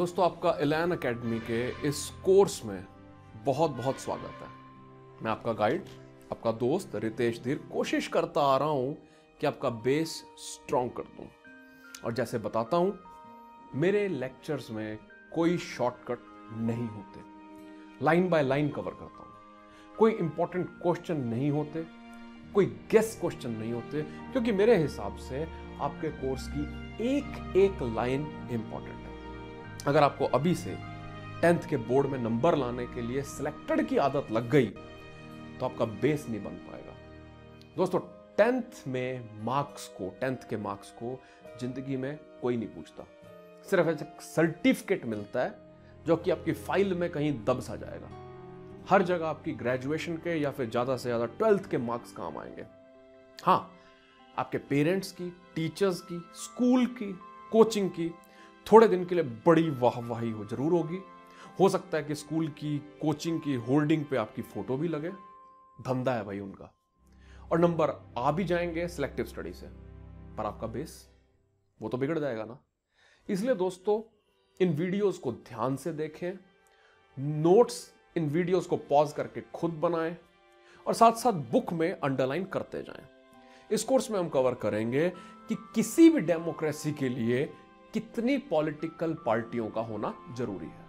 दोस्तों, आपका एलान एकेडमी के इस कोर्स में बहुत बहुत स्वागत है। मैं आपका गाइड, आपका दोस्त रितेश धीर कोशिश करता आ रहा हूं कि आपका बेस स्ट्रॉन्ग कर दूं। और जैसे बताता हूं, मेरे लेक्चर्स में कोई शॉर्टकट नहीं होते, लाइन बाय लाइन कवर करता हूं। कोई इंपॉर्टेंट क्वेश्चन नहीं होते, कोई गेस क्वेश्चन नहीं होते, क्योंकि मेरे हिसाब से आपके कोर्स की एक एक लाइन इंपॉर्टेंट है। अगर आपको अभी से 10th के बोर्ड में नंबर लाने के लिए सिलेक्टेड की आदत लग गई तो आपका बेस नहीं बन पाएगा। दोस्तों, 10th के मार्क्स को जिंदगी में कोई नहीं पूछता। सिर्फ ऐसा सर्टिफिकेट मिलता है जो कि आपकी फाइल में कहीं दब सा जाएगा। हर जगह आपकी ग्रेजुएशन के या फिर ज्यादा से ज्यादा 12th के मार्क्स काम आएंगे। हाँ, आपके पेरेंट्स की, टीचर्स की, स्कूल की, कोचिंग की थोड़े दिन के लिए बड़ी वाहवाही हो जरूर होगी। हो सकता है कि स्कूल की, कोचिंग की होर्डिंग पे आपकी फोटो भी लगे। धंधा है भाई उनका। और नंबर आ भी जाएंगे सिलेक्टिव स्टडी से, पर आपका बेस वो तो बिगड़ जाएगा ना। इसलिए दोस्तों, इन वीडियोस को ध्यान से देखें, नोट्स इन वीडियोस को पॉज करके खुद बनाएं और साथ साथ बुक में अंडरलाइन करते जाएं। इस कोर्स में हम कवर करेंगे कि किसी भी डेमोक्रेसी के लिए कितनी पॉलिटिकल पार्टियों का होना जरूरी है।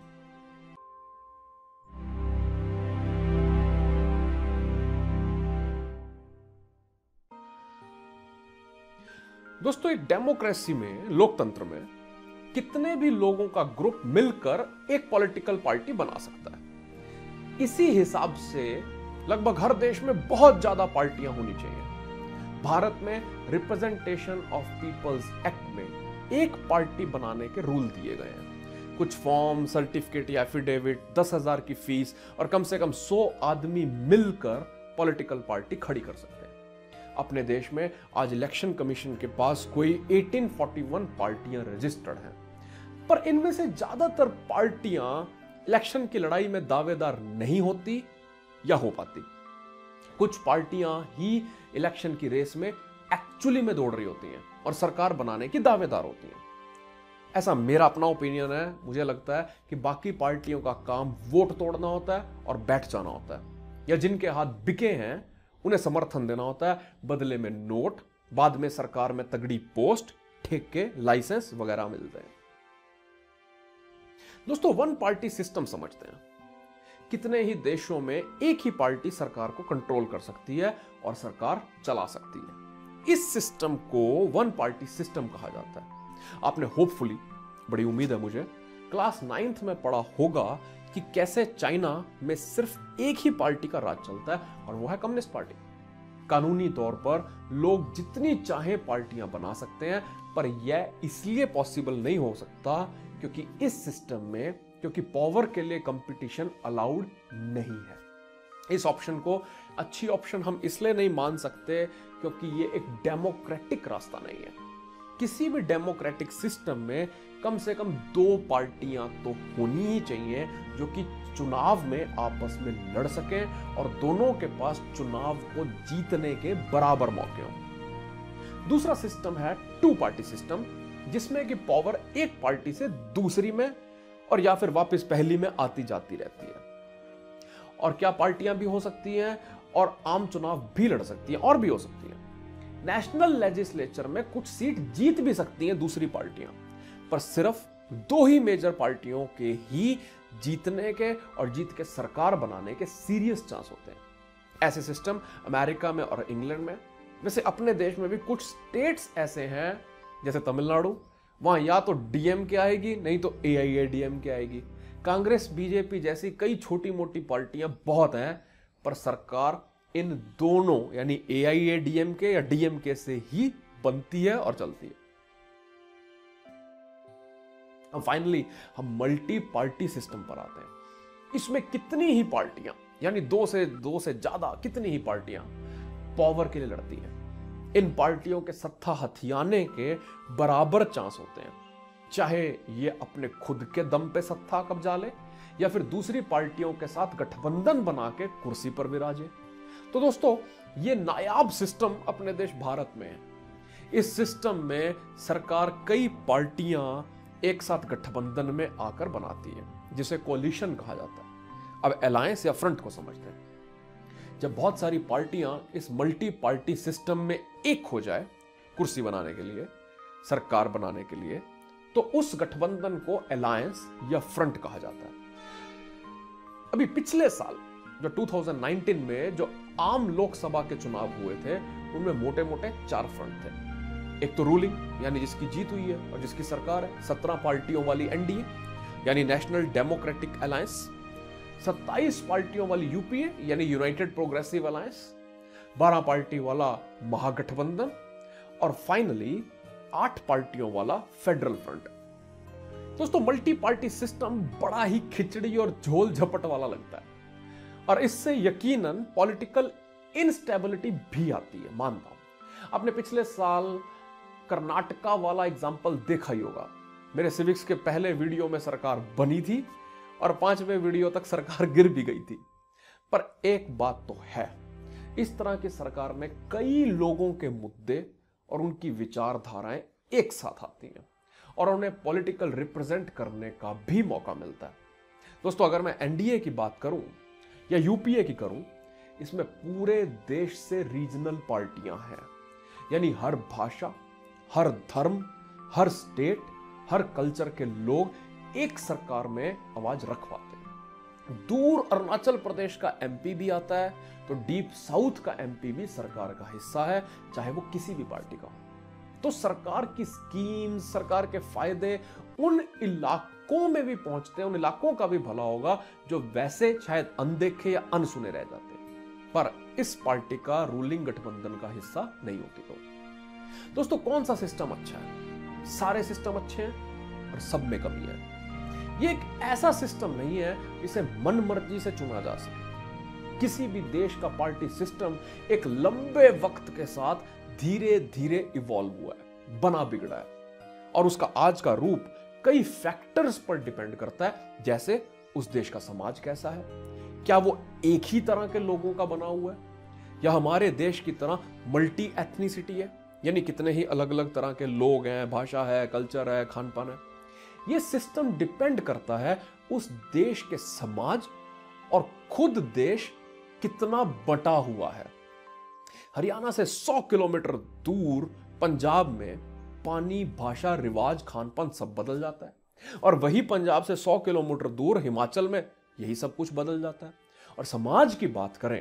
दोस्तों, एक डेमोक्रेसी में, लोकतंत्र में कितने भी लोगों का ग्रुप मिलकर एक पॉलिटिकल पार्टी बना सकता है। इसी हिसाब से लगभग हर देश में बहुत ज्यादा पार्टियां होनी चाहिए। भारत में रिप्रेजेंटेशन ऑफ पीपल्स एक्ट में एक पार्टी बनाने के रूल दिए गए हैं। कुछ फॉर्म, सर्टिफिकेट या एफिडेविट, 10,000 की फीस और कम से कम 100 आदमी मिलकर पॉलिटिकल पार्टी खड़ी कर सकते हैं। अपने देश में आज इलेक्शन कमीशन के पास कोई 1841 पार्टियां रजिस्टर्ड हैं, पर इनमें से ज्यादातर पार्टियां इलेक्शन की लड़ाई में दावेदार नहीं होती या हो पाती। कुछ पार्टियां ही इलेक्शन की रेस में एक्चुअली में दौड़ रही होती हैं और सरकार बनाने की दावेदार होती हैं। ऐसा मेरा अपना ओपिनियन है। मुझे लगता है कि बाकी पार्टियों का काम वोट तोड़ना होता है और बैठ जाना होता है, या जिनके हाथ बिके हैं उन्हें समर्थन देना होता है, बदले में नोट, बाद में सरकार में तगड़ी पोस्ट, ठेके, लाइसेंस वगैरह मिलते हैं। दोस्तों, वन पार्टी सिस्टम समझते हैं। कितने ही देशों में एक ही पार्टी सरकार को कंट्रोल कर सकती है और सरकार चला सकती है। इस सिस्टम को वन पार्टी सिस्टम कहा जाता है। आपने होपफुली, बड़ी उम्मीद है मुझे, क्लास 9th में पढ़ा होगा कि कैसे चाइना में सिर्फ एक ही पार्टी का राज चलता है और वो है कम्युनिस्ट पार्टी। कानूनी तौर पर लोग जितनी चाहे पार्टियां बना सकते हैं, पर यह इसलिए पॉसिबल नहीं हो सकता क्योंकि इस सिस्टम में पावर के लिए कंपटीशन अलाउड नहीं है। इस ऑप्शन को अच्छी ऑप्शन हम इसलिए नहीं मान सकते क्योंकि ये एक डेमोक्रेटिक रास्ता नहीं है। किसी भी डेमोक्रेटिक सिस्टम में कम से कम 2 पार्टियां तो होनी ही चाहिए जो कि चुनाव में आपस में लड़ सकें और दोनों के पास चुनाव को जीतने के बराबर मौके हों। दूसरा सिस्टम है 2 पार्टी सिस्टम, जिसमें कि पावर एक पार्टी से दूसरी में और या फिर वापस पहली में आती जाती रहती है। और क्या पार्टियां भी हो सकती हैं और आम चुनाव भी लड़ सकती हैं और भी हो सकती हैं। नेशनल लेजिस्लेचर में कुछ सीट जीत भी सकती हैं दूसरी पार्टियां, पर सिर्फ 2 ही मेजर पार्टियों के ही जीतने के और जीत के सरकार बनाने के सीरियस चांस होते हैं। ऐसे सिस्टम अमेरिका में और इंग्लैंड में, वैसे अपने देश में भी कुछ स्टेट्स ऐसे हैं जैसे तमिलनाडु, वहां या तो डीएमके आएगी नहीं तो एआईएडीएमके आएगी। कांग्रेस, बीजेपी जैसी कई छोटी मोटी पार्टियां बहुत हैं, पर सरकार इन दोनों यानी एआईएडीएमके या डीएमके से ही बनती है और चलती है। अब फाइनली हम मल्टी पार्टी सिस्टम पर आते हैं। इसमें कितनी ही पार्टियां, यानी दो से ज्यादा कितनी ही पार्टियां पावर के लिए लड़ती हैं। इन पार्टियों के सत्ता हथियाने के बराबर चांस होते हैं, चाहे ये अपने खुद के दम पे सत्ता कब्जा ले या फिर दूसरी पार्टियों के साथ गठबंधन बना के कुर्सी पर विराजे। तो दोस्तों, ये नायाब सिस्टम अपने देश भारत में है। इस सिस्टम में सरकार कई पार्टियां एक साथ गठबंधन में आकर बनाती है, जिसे कोलिशन कहा जाता है। अब अलायंस या फ्रंट को समझते हैं। जब बहुत सारी पार्टियां इस मल्टी पार्टी सिस्टम में एक हो जाए कुर्सी बनाने के लिए, सरकार बनाने के लिए, तो उस गठबंधन को अलायंस या फ्रंट कहा जाता है। अभी पिछले साल जो 2019 में जो आम लोकसभा के चुनाव हुए थे, उनमें मोटे मोटे 4 फ्रंट थे। एक तो रूलिंग यानी जिसकी जीत हुई है और जिसकी सरकार है, 17 पार्टियों वाली एनडीए यानी नेशनल डेमोक्रेटिक अलायंस, 27 पार्टियों वाली यूपीए यानी यूनाइटेड प्रोग्रेसिव अलायंस, 12 पार्टी वाला महागठबंधन और फाइनली 8 पार्टियों वाला फेडरल फ्रंट। दोस्तों, मल्टी पार्टी सिस्टम बड़ा ही खिचड़ी और झोल झपट वाला लगता है और इससे यकीनन पॉलिटिकल इनस्टेबिलिटी भी आती है, मानता हूं। आपने पिछले साल कर्नाटका वाला एग्जाम्पल देखा ही होगा। मेरे सिविक्स के पहले वीडियो में सरकार बनी थी और 5वें वीडियो तक सरकार गिर भी गई थी। पर एक बात तो है, इस तरह की सरकार में कई लोगों के मुद्दे और उनकी विचारधाराएं एक साथ आती हैं और उन्हें पॉलिटिकल रिप्रेजेंट करने का भी मौका मिलता है। दोस्तों, अगर मैं एनडीए की बात करूं या यूपीए की करूं, इसमें पूरे देश से रीजनल पार्टियां हैं, यानी हर भाषा, हर धर्म, हर स्टेट, हर कल्चर के लोग एक सरकार में आवाज रख पाते हैं। दूर अरुणाचल प्रदेश का एमपी भी आता है तो डीप साउथ का एमपी भी सरकार का हिस्सा है, चाहे वो किसी भी पार्टी का हो। तो सरकार की स्कीम, सरकार के फायदे उन इलाकों में भी पहुंचते हैं, उन इलाकों का भी भला होगा जो वैसे शायद अनदेखे या अनसुने रह जाते, पर इस पार्टी का रूलिंग गठबंधन का हिस्सा नहीं होती। तो दोस्तों, कौन सा सिस्टम अच्छा है? सारे सिस्टम अच्छे हैं और सब में कमी है। यह एक ऐसा सिस्टम नहीं है जिसे मनमर्जी से चुना जा सके। किसी भी देश का पार्टी सिस्टम एक लंबे वक्त के साथ धीरे धीरे इवॉल्व हुआ है, बना बिगड़ा है और उसका आज का रूप कई फैक्टर्स पर डिपेंड करता है, जैसे उस देश का समाज कैसा है, क्या वो एक ही तरह के लोगों का बना हुआ है या हमारे देश की तरह मल्टी एथनिसिटी है, यानी कितने ही अलग अलग तरह के लोग हैं, भाषा है, कल्चर है, खान पान है। यह सिस्टम डिपेंड करता है उस देश के समाज और खुद देश कितना बटा हुआ है। हरियाणा से 100 किलोमीटर दूर पंजाब में पानी, भाषा, रिवाज, खान पान सब बदल जाता है और वही पंजाब से 100 किलोमीटर दूर हिमाचल में यही सब कुछ बदल जाता है। और समाज की बात करें,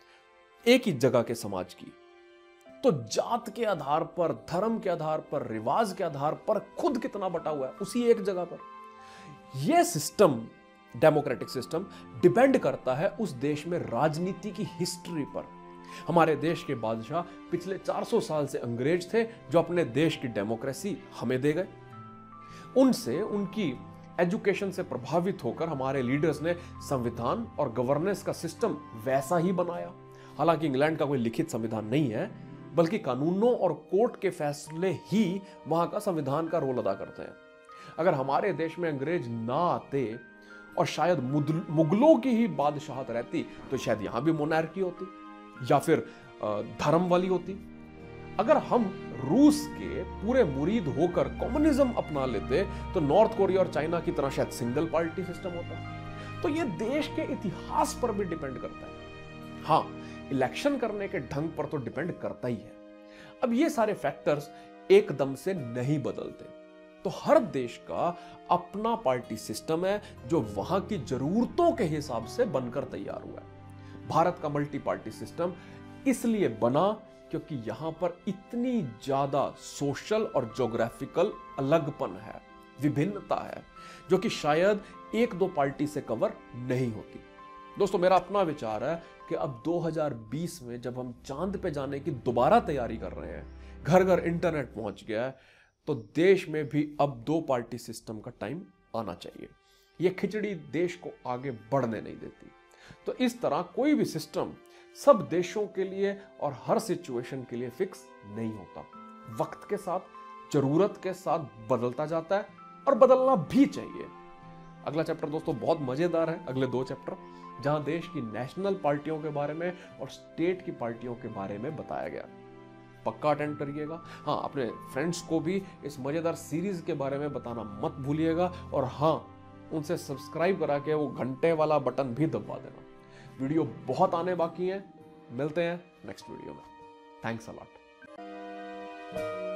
एक ही जगह के समाज की, तो जात के आधार पर, धर्म के आधार पर, रिवाज के आधार पर खुद कितना बटा हुआ है उसी एक जगह पर। यह सिस्टम, डेमोक्रेटिक सिस्टम, डिपेंड करता है उस देश में राजनीति की हिस्ट्री पर। हमारे देश के बादशाह पिछले 400 साल से अंग्रेज थे जो अपने देश की डेमोक्रेसी हमें दे गए। उनसे, उनकी एजुकेशन से प्रभावित होकर हमारे लीडर्स ने संविधान और गवर्नेंस का सिस्टम वैसा ही बनाया। हालांकि इंग्लैंड का कोई लिखित संविधान नहीं है, बल्कि कानूनों और कोर्ट के फैसले ही वहां का संविधान का रोल अदा करते हैं। अगर हमारे देश में अंग्रेज ना आते और शायद मुगलों की ही बादशाहत रहती, तो शायद यहां भी मोनार्की होती या फिर धर्म वाली होती। अगर हम रूस के पूरे मुरीद होकर कम्युनिज्म अपना लेते, तो नॉर्थ कोरिया और चाइना की तरह शायद सिंगल पार्टी सिस्टम होता। तो यह देश के इतिहास पर भी डिपेंड करता है। हाँ, इलेक्शन करने के ढंग पर तो डिपेंड करता ही है। अब ये सारे फैक्टर्स एकदम से नहीं बदलते, तो हर देश का अपना पार्टी सिस्टम है जो वहां की जरूरतों के हिसाब से बनकर तैयार हुआ है। भारत का मल्टी पार्टी सिस्टम इसलिए बना क्योंकि यहां पर इतनी ज्यादा सोशल और ज्योग्राफिकल अलगपन है, विभिन्नता है, जो कि शायद 1-2 पार्टी से कवर नहीं होती। दोस्तों, मेरा अपना विचार है कि अब 2020 में जब हम चांद पे जाने की दोबारा तैयारी कर रहे हैं, घर घर इंटरनेट पहुंच गया है, तो देश में भी अब 2 पार्टी सिस्टम का टाइम आना चाहिए। यह खिचड़ी देश को आगे बढ़ने नहीं देती। तो इस तरह कोई भी सिस्टम सब देशों के लिए और हर सिचुएशन के लिए फिक्स नहीं होता। वक्त के साथ, जरूरत के साथ बदलता जाता है और बदलना भी चाहिए। अगला चैप्टर दोस्तों बहुत मजेदार है, अगले 2 चैप्टर, जहां देश की नेशनल पार्टियों के बारे में और स्टेट की पार्टियों के बारे में बताया गया। पक्का अटेंड करिएगा। हाँ, अपने फ्रेंड्स को भी इस मजेदार सीरीज के बारे में बताना मत भूलिएगा, और हाँ, उनसे सब्सक्राइब करा के वो घंटे वाला बटन भी दबा देना। वीडियो बहुत आने बाकी हैं, मिलते हैं नेक्स्ट वीडियो में। Thanks a lot.